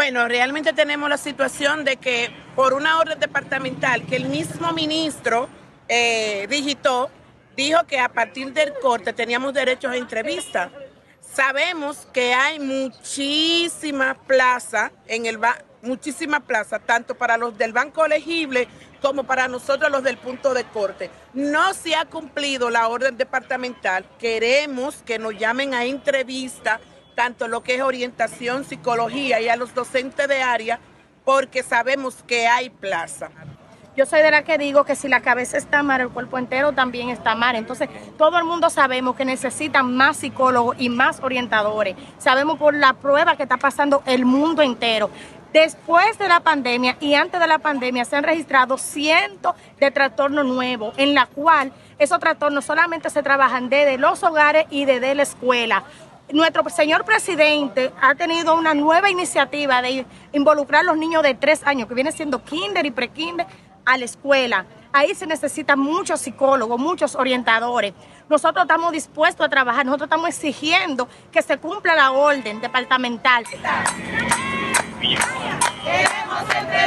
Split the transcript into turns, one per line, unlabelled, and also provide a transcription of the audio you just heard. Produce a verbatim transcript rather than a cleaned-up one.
Bueno, realmente tenemos la situación de que por una orden departamental que el mismo ministro eh, digitó, dijo que a partir del corte teníamos derechos a entrevista. Sabemos que hay muchísimas plazas en el ba muchísimas plazas, tanto para los del banco elegible como para nosotros los del punto de corte. No se ha cumplido la orden departamental. Queremos que nos llamen a entrevista, tanto lo que es orientación, psicología y a los docentes de área, porque sabemos que hay plaza.
Yo soy de la que digo que si la cabeza está mal, el cuerpo entero también está mal. Entonces, todo el mundo sabemos que necesitan más psicólogos y más orientadores. Sabemos por la prueba que está pasando el mundo entero. Después de la pandemia y antes de la pandemia se han registrado cientos de trastornos nuevos, en la cual esos trastornos solamente se trabajan desde los hogares y desde la escuela. Nuestro señor presidente ha tenido una nueva iniciativa de involucrar a los niños de tres años, que viene siendo kinder y pre-kinder, a la escuela. Ahí se necesitan muchos psicólogos, muchos orientadores. Nosotros estamos dispuestos a trabajar, nosotros estamos exigiendo que se cumpla la orden departamental.
Queremos